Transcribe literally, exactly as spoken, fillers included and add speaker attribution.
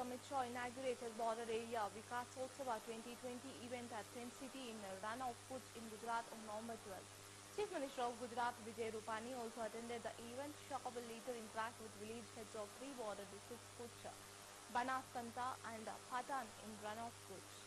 Speaker 1: Amit Shah inaugurated Border Area Vikasotsav twenty twenty event at Tent City in Rann of Kutch in Gujarat on November twelfth. Chief Minister of Gujarat Vijay Rupani also attended the event. Shah will later interact with village heads of three border districts Kutch, Banaskantha and Patan in Rann of Kutch.